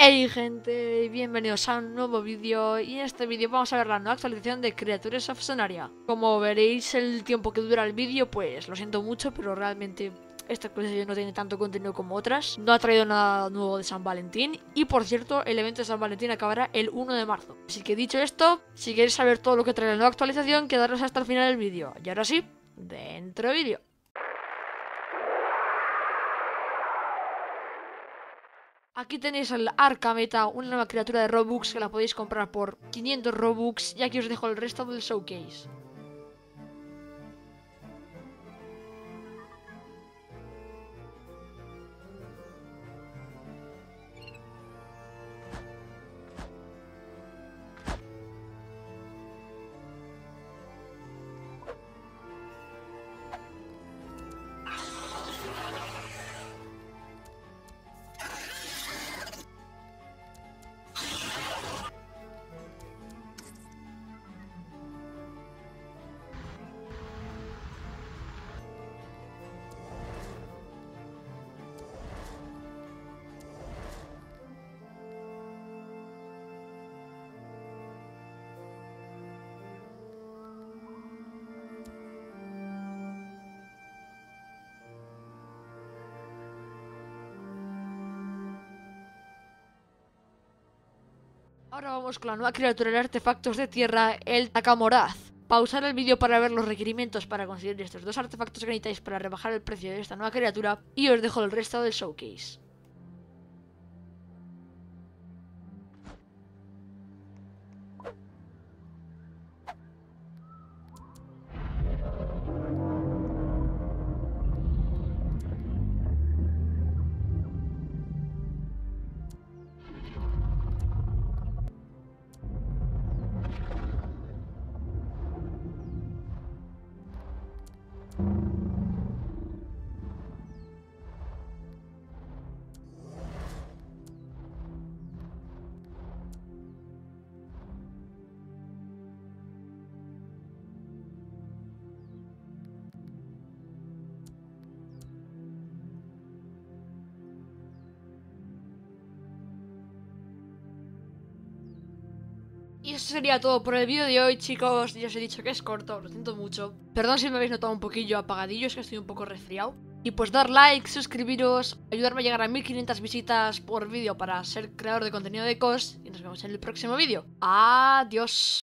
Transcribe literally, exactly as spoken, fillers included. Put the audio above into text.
Hey gente, bienvenidos a un nuevo vídeo y en este vídeo vamos a ver la nueva actualización de Creatures of Sonaria. Como veréis el tiempo que dura el vídeo, pues lo siento mucho, pero realmente esta actualización no tiene tanto contenido como otras. No ha traído nada nuevo de San Valentín y por cierto el evento de San Valentín acabará el uno de marzo. Así que dicho esto, si queréis saber todo lo que trae la nueva actualización, quedaros hasta el final del vídeo. Y ahora sí, dentro vídeo. Aquí tenéis el Arcameta, una nueva criatura de Robux que la podéis comprar por quinientos Robux y aquí os dejo el resto del showcase. Ahora vamos con la nueva criatura de artefactos de tierra, el Takamoraz. Pausar el vídeo para ver los requerimientos para conseguir estos dos artefactos que necesitáis para rebajar el precio de esta nueva criatura y os dejo el resto del showcase. Y eso sería todo por el vídeo de hoy, chicos. Ya os he dicho que es corto, lo siento mucho. Perdón si me habéis notado un poquillo apagadillo, es que estoy un poco resfriado. Y pues dar like, suscribiros, ayudarme a llegar a mil quinientas visitas por vídeo para ser creador de contenido de C O S. Y nos vemos en el próximo vídeo. Adiós.